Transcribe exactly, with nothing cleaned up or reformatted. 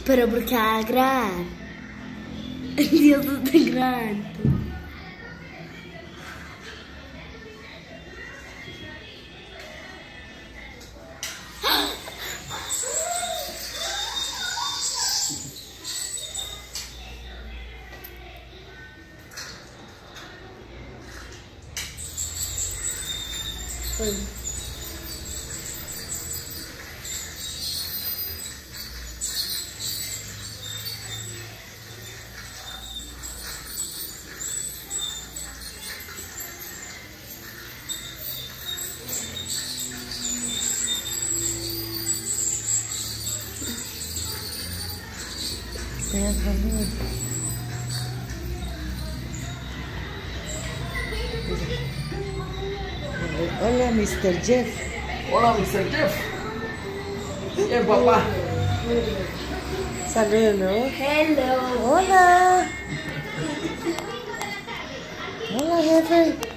Pero porque va a grabar. Dios está grande. Hola, mister Jeff. Hola, mister Jeff. Bien, papá. Saludos. Hello. Hola. Hola, jefe.